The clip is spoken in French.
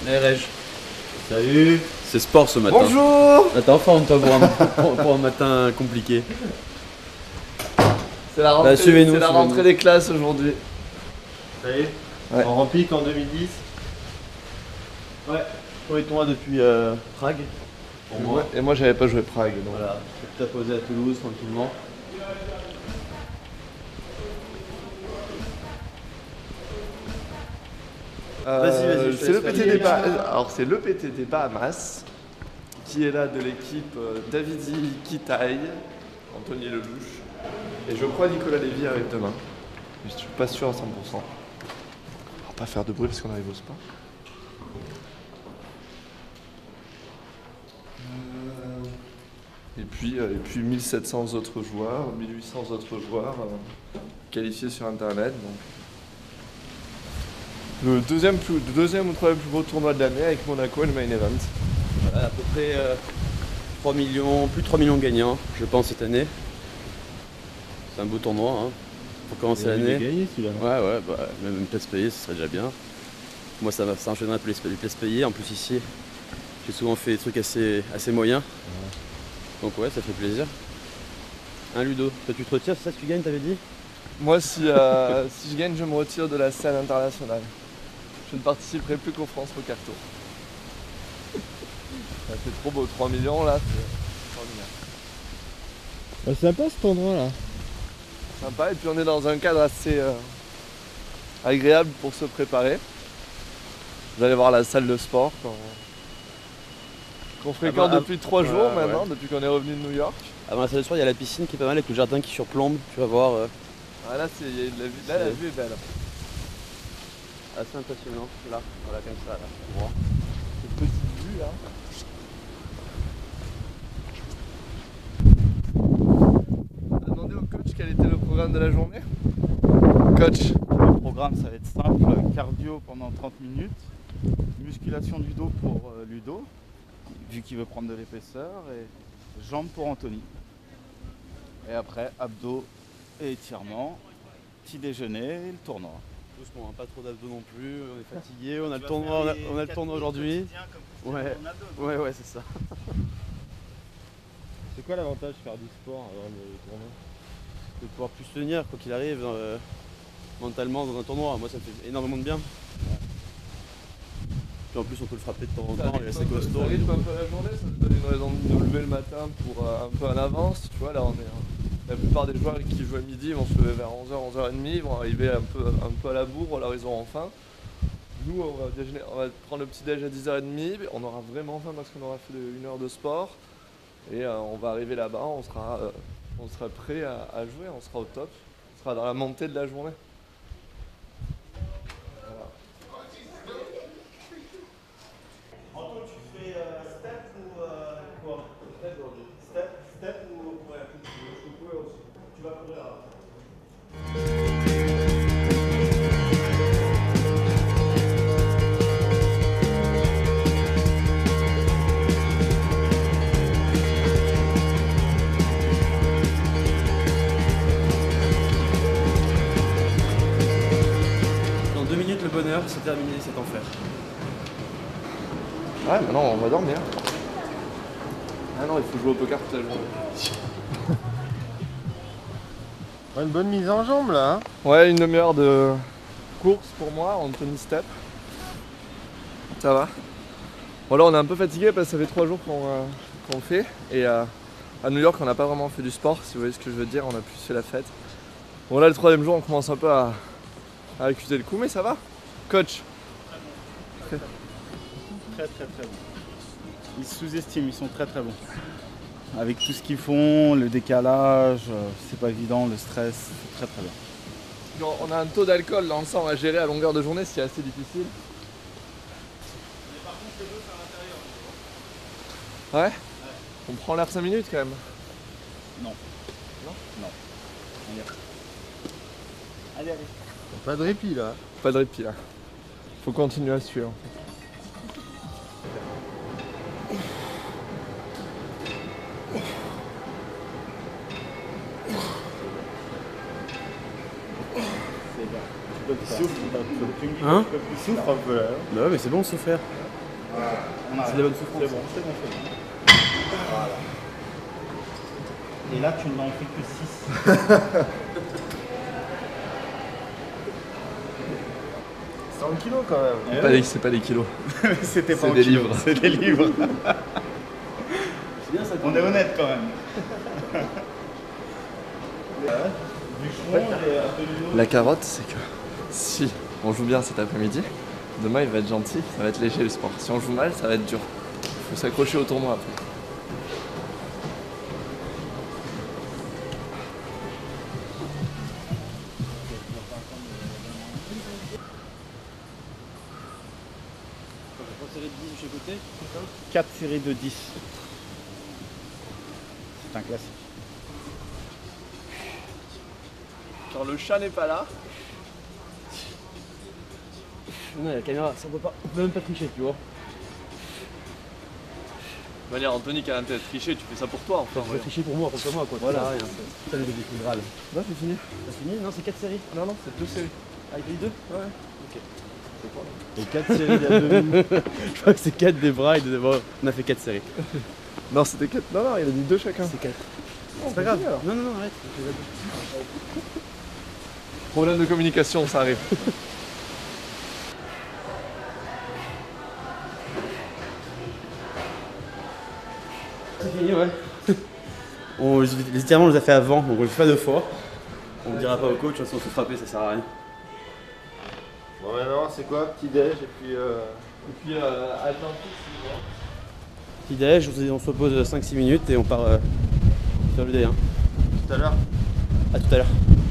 Hey Reg, Salut. c'est sport ce matin. Bonjour. Là t'es en forme toi pour un matin compliqué. C'est la rentrée, suivez-nous, rentrée des classes aujourd'hui. Ça y est, Ouais. on remplit qu'en 2010. Ouais, premier tournoi depuis Prague. Pour moi. Ouais, et moi j'avais pas joué Prague donc. Voilà, je t'ai posé à Toulouse tranquillement. Vas-y, je te c'est le laisse PTT faire. Alors c'est le PTT Bahamas qui est là de l'équipe Davidi Kitaï, Anthony Lelouch et je crois Nicolas Lévy arrive demain. Mais je suis pas sûr à 100%. On va pas faire de bruit parce qu'on arrive au spa. Et puis 1700 autres joueurs, 1800 autres joueurs qualifiés sur internet. Donc. Le deuxième ou troisième plus gros tournoi de l'année avec Monaco et le main event. Voilà, à peu près 3 millions, plus de 3 millions de gagnants, je pense, cette année. C'est un beau tournoi, hein, pour commencer l'année. gagné celui-là. Ouais, bah, même une place payée, ce serait déjà bien. Moi, ça enchaînerait pour les places payées. En plus, ici, j'ai souvent fait des trucs assez moyens. Donc, ouais, ça fait plaisir. Hein, Ludo, toi, tu te retires, c'est ça que tu gagnes, t'avais dit? Moi, si je gagne, je me retire de la scène internationale. Je ne participerai plus qu'au France Poker Tour. Ça fait trop beau, 3 millions là, c'est extraordinaire. C'est sympa cet endroit là. Sympa, et puis on est dans un cadre assez agréable pour se préparer. Vous allez voir la salle de sport qu'on fréquente depuis 3 jours maintenant, ouais. depuis qu'on est revenu de New York. Avant la salle de sport, il y a la piscine qui est pas mal avec le jardin qui surplombe, tu vas voir. Ah, là, il y a de la vue, là la vue est belle. Assez impressionnant, là, voilà, comme ça, là, tu vois. Cette petite vue là. On a demandé au coach quel était le programme de la journée. Coach. Le programme, ça va être simple, cardio pendant 30 minutes, musculation du dos pour Ludo, vu qu'il veut prendre de l'épaisseur, et jambes pour Anthony. Et après, abdos et étirements, petit déjeuner et le tournoi. Doucement, hein, pas trop d'abdos non plus, on est fatigué, on a le tournoi aujourd'hui. Ouais, c'est ça. C'est quoi l'avantage de faire du sport avant le tournoi? De pouvoir plus tenir, quoi qu'il arrive, mentalement dans un tournoi, moi ça me fait énormément de bien. Puis en plus on peut le frapper de temps en temps, il est assez costaud. Ça rythme un peu la journée, ça te donne une raison de nous lever le matin pour un peu en avance. Tu vois, là on est. La plupart des joueurs qui jouent à midi vont se lever vers 11h, 11h30, ils vont arriver un peu à la bourre, alors ils auront faim. Nous on va prendre le petit déj à 10h30, on aura vraiment faim parce qu'on aura fait 1 heure de sport. Et on va arriver là-bas, on sera prêt à jouer, on sera au top. On sera dans la montée de la journée. Voilà. Anto, tu fais step ou quoi? Step ou tu vas courir là. Dans 2 minutes le bonheur, c'est terminé cet enfer. Ouais, maintenant on va dormir. Ah non, il faut jouer au poker toute la journée. Une bonne mise en jambe là. Ouais, 1/2 de course pour moi, Anthony Step. Ça va. Bon là on est un peu fatigué parce que ça fait 3 jours qu'on le fait. Et à New York on n'a pas vraiment fait du sport, si vous voyez ce que je veux dire, on a plus fait la fête. Bon là le 3e jour on commence un peu à accuser le coup, mais ça va. Coach. Très bon. Ils se sous-estiment, ils sont très bons. Avec tout ce qu'ils font, le décalage, c'est pas évident, le stress, c'est très bien. On a un taux d'alcool dans le sang à gérer à longueur de journée, ce qui est assez difficile. Mais par contre, le dos, c'est à l'intérieur. Ouais. On prend l'air 5 minutes quand même. Non. Allez. Pas de répit là. Pas de répit là. Faut continuer à suivre. Souffle un peu. Hein? Il souffre un peu là. Bah ouais, mais c'est bon de souffrir. On arrête. C'est de la bonne souffrance. C'est bon, c'est bon, c'est bon. Voilà. Et là, tu n'en fais que 6. 100 kilos quand même. C'est pas des kilos. C'était pas C'est en des kilos, livres. c'est des livres. C'est bien ça. On est honnête quand même. Bûcheron et Apollo. La carotte, c'est que si on joue bien cet après-midi, demain il va être gentil, ça va être léger le sport. Si on joue mal, ça va être dur. Il faut s'accrocher au tournoi après. Quand c'est de 10 de chaque côté, 4 séries de 10. C'est un classique. Quand le chat n'est pas là, non, la caméra, ça on peut même pas tricher, tu vois. de manière Anthony qui a intérêt de tricher, tu fais ça pour toi enfin. Tu peux tricher pour moi, contre moi, quoi. Voilà. Rien. Ça le défi Graal. Non, c'est fini. T'as fini? Non, c'est 4 séries. Non, non, c'est 2 séries. Ah, il y a eu 2? Ouais. Ok. Et 4 séries il y a 2 minutes. Je crois que c'est 4 des bras et de... Bon, on a fait 4 séries. Non, c'était 4. Non, non, il a dit 2 chacun. C'est 4. C'est pas grave. Non, non, non, arrête. Problème de communication, ça arrive. C'est fini, ouais. Les étirements, on les a fait avant, donc on le fait pas 2 fois. On ne dira pas au coach, si on se fait frapper, ça sert à rien. Bon maintenant c'est quoi? Petit déj et puis Atlantique, Petit déj, on se repose 5-6 minutes et on part faire le D1. tout à l'heure. A tout à l'heure.